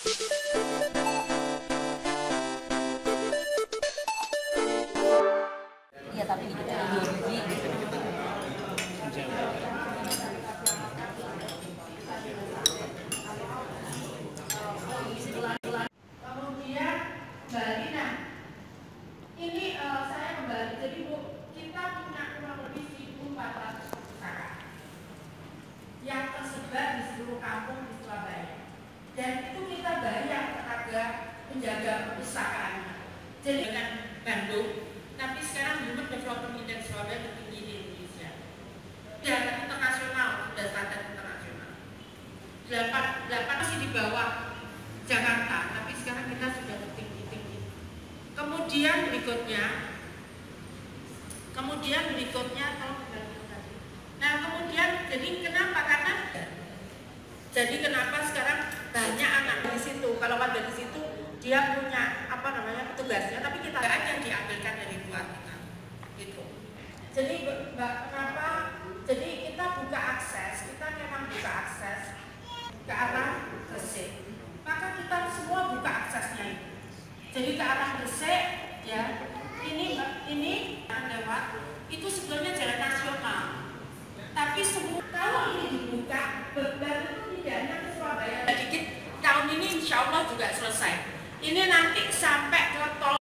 Iya, tapi dikit aja 2 biji. Kemudian Mbak Lina, ini saya kembali. Jadi Bu, kita punya kurang lebih 1.400 pustaka yang tersebar di seluruh kampung di Surabaya. Dan itu kita bayar tenaga penjaga perpustakaannya. Jadi dengan Bandung, tapi sekarang Human Development Index Surabaya tertinggi di Indonesia. Dan internasional, sudah standar internasional. 8 masih di bawah Jakarta, tapi sekarang kita sudah tertinggi-tinggi. Kemudian berikutnya, nah kemudian jadi kenapa? Jadi kenapa sekarang banyak anak di situ? Kalau ada di situ dia punya petugasnya, tapi kita nggak aja diambilkan dari luar kita, gitu. Jadi Mbak, kenapa? Jadi kita buka akses, kita memang buka akses ke arah Gresik. Maka kita semua buka aksesnya itu. Jadi ke arah Gresik, ya. Ini lewat itu sebenarnya jalan nasional. Tapi semua kalau ini dibuka, beban itu tidak hanya ke Surabaya. Dikit tahun ini insya Allah juga selesai. Ini nanti sampai ke tol.